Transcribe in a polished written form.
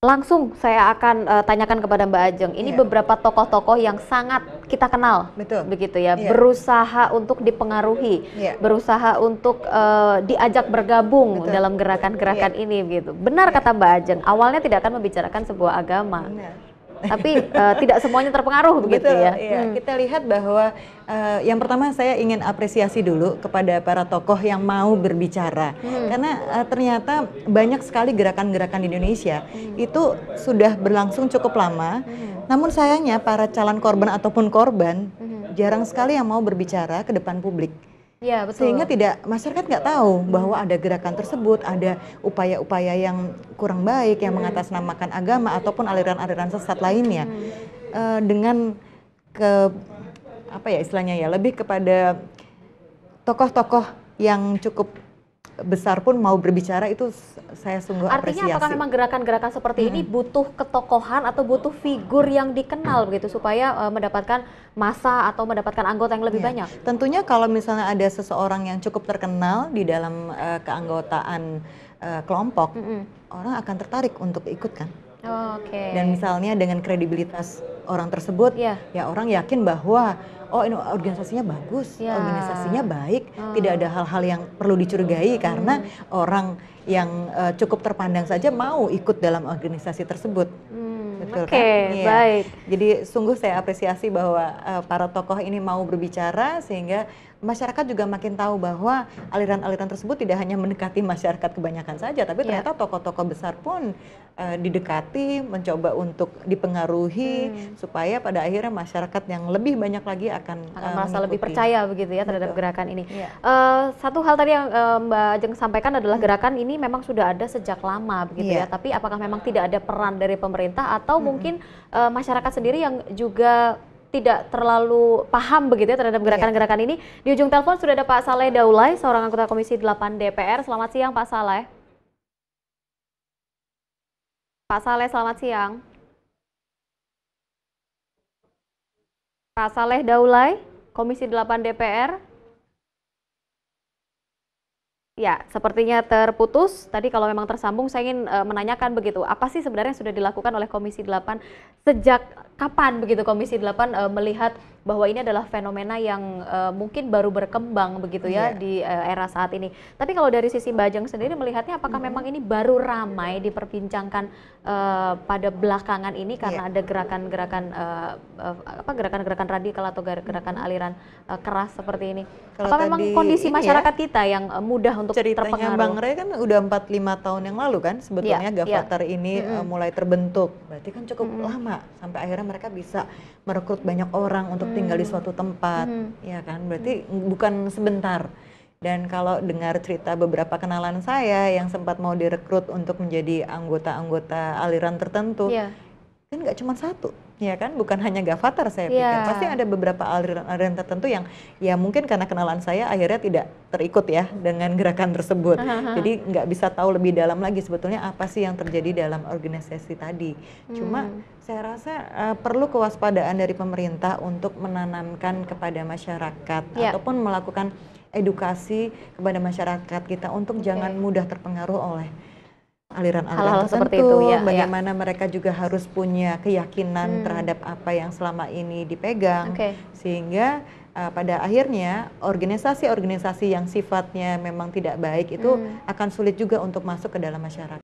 Langsung saya akan tanyakan kepada Mbak Ajeng. Ini beberapa tokoh-tokoh yang sangat kita kenal, betul, begitu ya. Berusaha untuk dipengaruhi, berusaha untuk diajak bergabung dalam gerakan-gerakan ini, gitu. Benar kata Mbak Ajeng. Awalnya tidak akan membicarakan sebuah agama, tapi tidak semuanya terpengaruh, begitu ya. Kita lihat bahwa yang pertama saya ingin apresiasi dulu kepada para tokoh yang mau berbicara, karena ternyata banyak sekali gerakan-gerakan di Indonesia itu sudah berlangsung cukup lama, namun sayangnya para calon korban ataupun korban jarang sekali yang mau berbicara ke depan publik. Ya, betul. Sehingga masyarakat nggak tahu bahwa ada gerakan tersebut, ada upaya-upaya yang kurang baik yang mengatasnamakan agama ataupun aliran-aliran sesat lainnya, dengan apa ya istilahnya ya, lebih kepada tokoh-tokoh yang cukup besar pun mau berbicara, itu saya sungguh apresiasi. Artinya apakah memang gerakan-gerakan seperti ini butuh ketokohan atau butuh figur yang dikenal begitu supaya mendapatkan massa atau mendapatkan anggota yang lebih banyak? Tentunya kalau misalnya ada seseorang yang cukup terkenal di dalam keanggotaan kelompok, orang akan tertarik untuk ikut kan. Dan misalnya dengan kredibilitas orang tersebut, ya orang yakin bahwa oh ini organisasinya bagus, organisasinya baik, tidak ada hal-hal yang perlu dicurigai karena orang yang cukup terpandang saja mau ikut dalam organisasi tersebut. Betul kan? Baik. Jadi sungguh saya apresiasi bahwa para tokoh ini mau berbicara sehingga masyarakat juga makin tahu bahwa aliran-aliran tersebut tidak hanya mendekati masyarakat kebanyakan saja, tapi ternyata tokoh-tokoh besar pun didekati, mencoba untuk dipengaruhi supaya pada akhirnya masyarakat yang lebih banyak lagi akan merasa lebih percaya begitu ya terhadap gerakan ini. Satu hal tadi yang Mbak Ajeng sampaikan adalah gerakan ini memang sudah ada sejak lama begitu ya, tapi apakah memang tidak ada peran dari pemerintah atau mungkin masyarakat sendiri yang juga tidak terlalu paham begitu ya terhadap gerakan-gerakan ini. Di ujung telepon sudah ada Pak Saleh Daulay, seorang anggota Komisi 8 DPR. Selamat siang Pak Saleh. Pak Saleh, selamat siang. Pak Saleh Daulay, Komisi 8 DPR. Ya, sepertinya terputus. Tadi kalau memang tersambung, saya ingin menanyakan begitu, apa sih sebenarnya sudah dilakukan oleh Komisi 8, sejak kapan begitu Komisi 8 melihat bahwa ini adalah fenomena yang mungkin baru berkembang begitu ya di era saat ini. Tapi kalau dari sisi Mbak Ajeng sendiri melihatnya, apakah memang ini baru ramai diperbincangkan pada belakangan ini karena ada gerakan-gerakan gerakan-gerakan radikal atau gerakan aliran keras seperti ini? Apa memang kondisi masyarakat kita yang mudah untuk terpengaruh? Ceritanya Bang Rey kan udah 45 tahun yang lalu kan sebetulnya Gavatar ini mulai terbentuk. Berarti kan cukup lama sampai akhirnya mereka bisa merekrut banyak orang untuk tinggal di suatu tempat, ya kan? Berarti bukan sebentar. Dan kalau dengar cerita beberapa kenalan saya yang sempat mau direkrut untuk menjadi anggota-anggota aliran tertentu, kan nggak cuma satu, ya kan? Bukan hanya Gavatar saya pikir, pasti ada beberapa aliran tertentu yang ya mungkin karena kenalan saya akhirnya tidak terikut ya dengan gerakan tersebut. Jadi nggak bisa tahu lebih dalam lagi sebetulnya apa sih yang terjadi dalam organisasi tadi. Cuma saya rasa perlu kewaspadaan dari pemerintah untuk menanamkan kepada masyarakat ataupun melakukan edukasi kepada masyarakat kita untuk jangan mudah terpengaruh oleh aliran-aliran seperti itu, bagaimana mereka juga harus punya keyakinan terhadap apa yang selama ini dipegang, sehingga pada akhirnya organisasi-organisasi yang sifatnya memang tidak baik itu akan sulit juga untuk masuk ke dalam masyarakat.